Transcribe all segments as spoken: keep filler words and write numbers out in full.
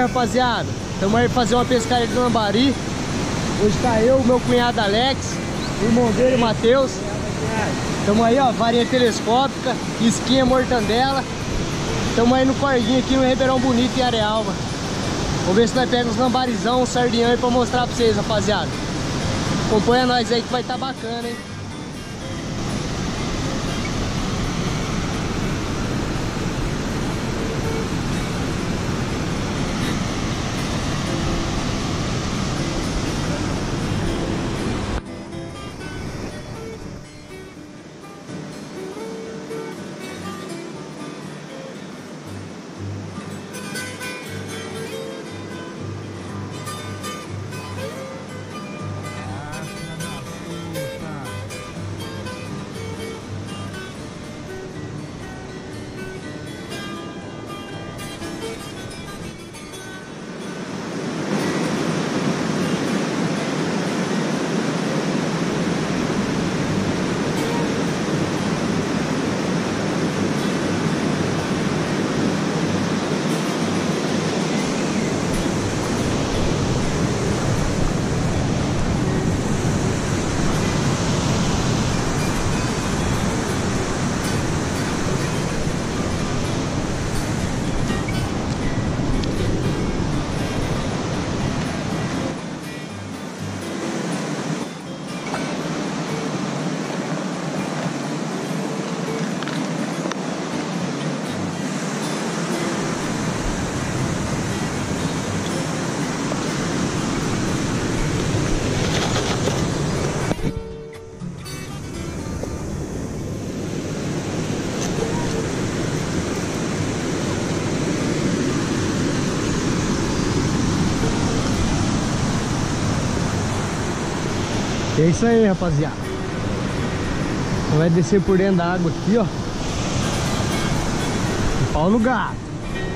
rapaziada, estamos aí fazer uma pescaria de lambari. Hoje tá eu, meu cunhado Alex, o irmão dele, Matheus. Estamos aí, ó, varinha telescópica, isquinha, mortandela. Estamos aí no corguinho aqui no Ribeirão Bonito, em Arealva. Vamos ver se nós pegamos uns lambarizão, um sardinhão aí pra mostrar pra vocês, rapaziada. Acompanha nós aí que vai tá bacana, hein? E é isso aí, rapaziada. Vai descer por dentro da água aqui, ó. E pau no gato.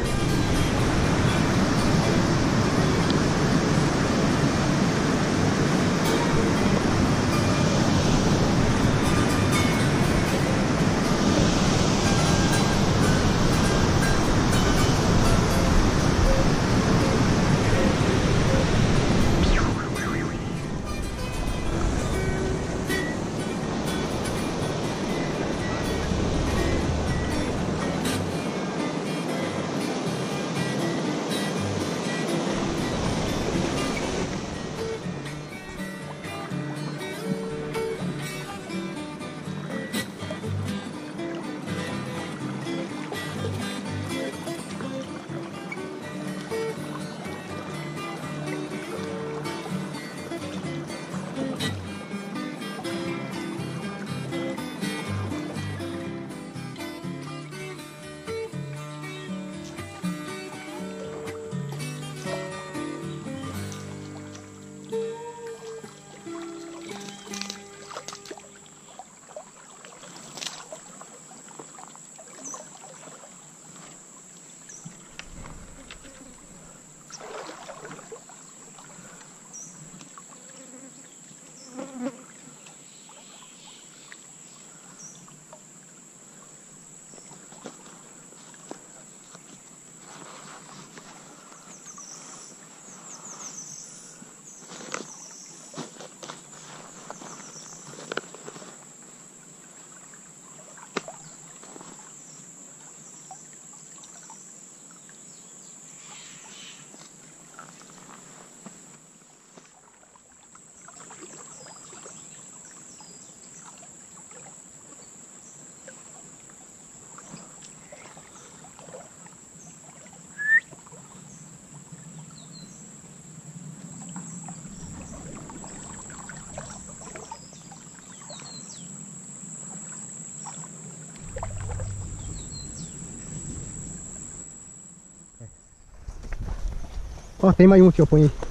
Ó, oh, tem mais um aqui, eu ponho aí.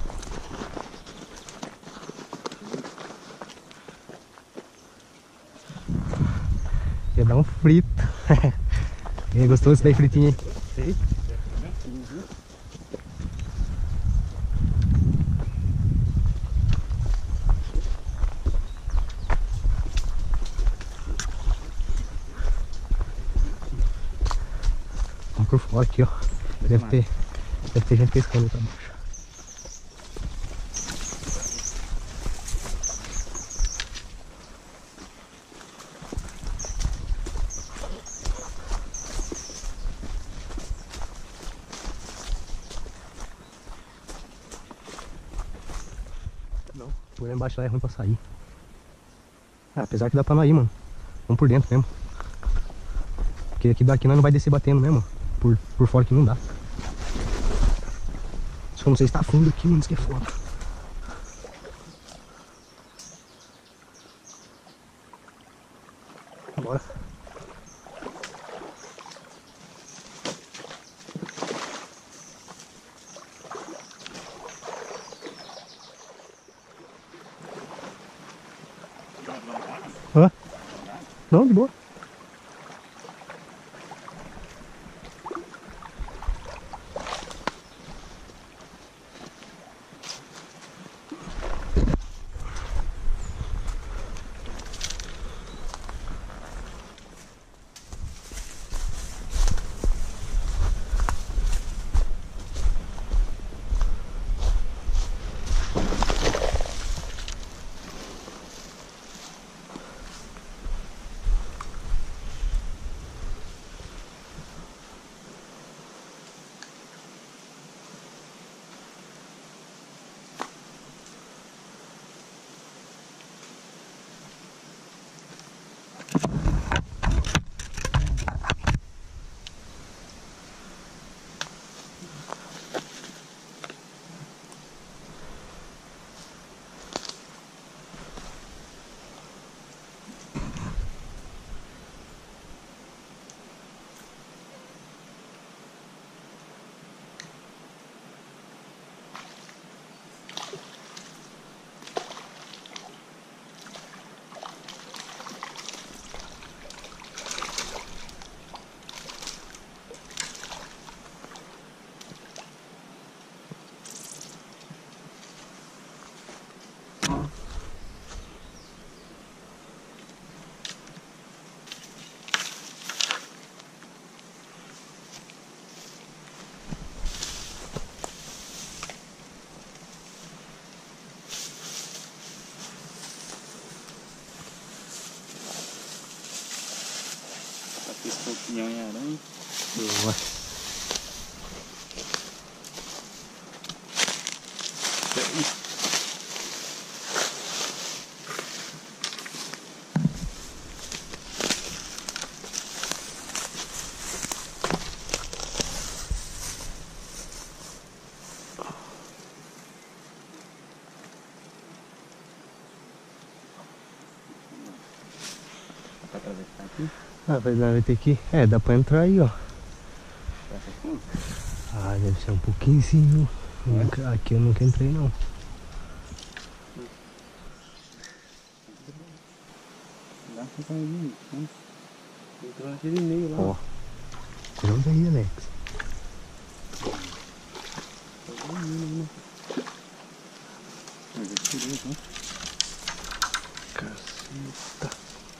Ia dar um frito. É gostoso esse daí fritinho aí. Sei. Vamos por fora aqui, ó. Deve ter Deve ter gente pescando aí pra baixo. Não, por lá embaixo lá é ruim pra sair. Ah, apesar que dá pra não ir, mano. Vamos por dentro mesmo. Porque aqui daqui nós não vai descer batendo mesmo. Por, por fora que não dá. Só não sei se tá fundo aqui, mano. Isso que é foda. Bora. Hã? Não, de boa. Piscou o pinhão em aranha. Nossa. Pra atravessar aqui? Ah, vai, vai ter que... É, dá pra entrar aí, ó. Passa aqui? Ah, deve ser um pouquinho sim, viu? Nunca- Aqui eu nunca entrei, não. Dá pra sair ali, né? Entrou naquele meio lá. Ó. Grande aí, Alex. Mas eu tirei, né? Caceta.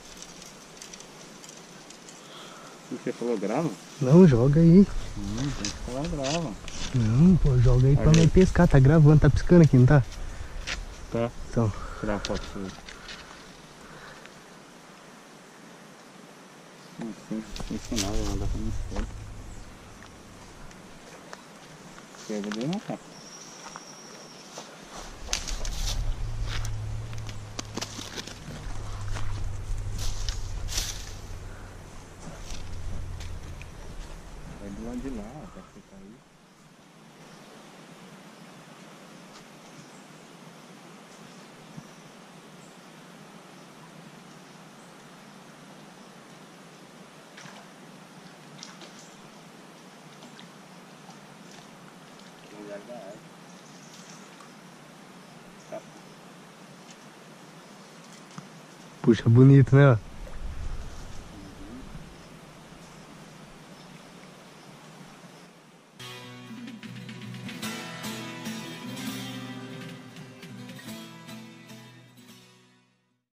Você falou grava? Não, joga aí. Não, tem que falar grava. Não, pô, joga aí pra Olha aí. nós pescar. Tá gravando, tá piscando aqui, não tá? Tá. Então. Vou tirar a foto sua. Não sei, sem sinal, vou mandar pra mim foto. Pega ali, não tá? Vai do lado de lá, pra você cair. Lugar da água. Tá. Puxa bonito, né? Ó.